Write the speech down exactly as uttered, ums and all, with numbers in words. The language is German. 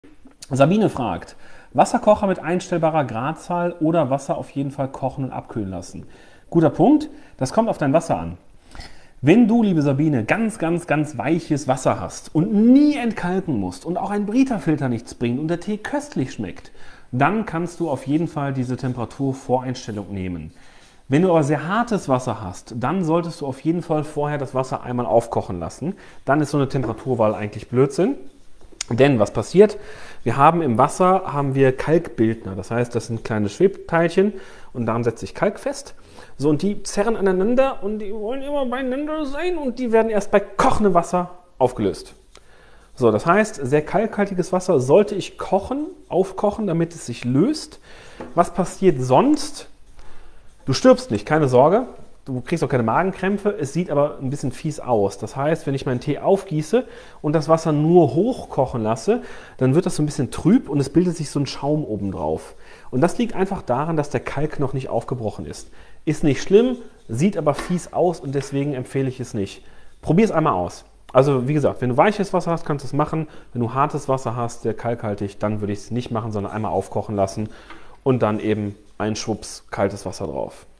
Sabine fragt, Wasserkocher mit einstellbarer Gradzahl oder Wasser auf jeden Fall kochen und abkühlen lassen? Guter Punkt, das kommt auf dein Wasser an. Wenn du, liebe Sabine, ganz, ganz, ganz weiches Wasser hast und nie entkalken musst und auch ein Brita-Filter nichts bringt und der Tee köstlich schmeckt, dann kannst du auf jeden Fall diese Temperaturvoreinstellung nehmen. Wenn du aber sehr hartes Wasser hast, dann solltest du auf jeden Fall vorher das Wasser einmal aufkochen lassen. Dann ist so eine Temperaturwahl eigentlich Blödsinn. Denn was passiert? Wir haben im Wasser haben wir Kalkbildner. Das heißt, das sind kleine Schwebteilchen und daran setzt sich Kalk fest. So, und die zerren aneinander und die wollen immer beieinander sein und die werden erst bei kochendem Wasser aufgelöst. So, das heißt, sehr kalkhaltiges Wasser sollte ich kochen, aufkochen, damit es sich löst. Was passiert sonst? Du stirbst nicht, keine Sorge. Du kriegst auch keine Magenkrämpfe, es sieht aber ein bisschen fies aus. Das heißt, wenn ich meinen Tee aufgieße und das Wasser nur hochkochen lasse, dann wird das so ein bisschen trüb und es bildet sich so ein Schaum oben drauf. Und das liegt einfach daran, dass der Kalk noch nicht aufgebrochen ist. Ist nicht schlimm, sieht aber fies aus und deswegen empfehle ich es nicht. Probier es einmal aus. Also wie gesagt, wenn du weiches Wasser hast, kannst du es machen. Wenn du hartes Wasser hast, sehr kalkhaltig, dann würde ich es nicht machen, sondern einmal aufkochen lassen und dann eben ein Schwupps kaltes Wasser drauf.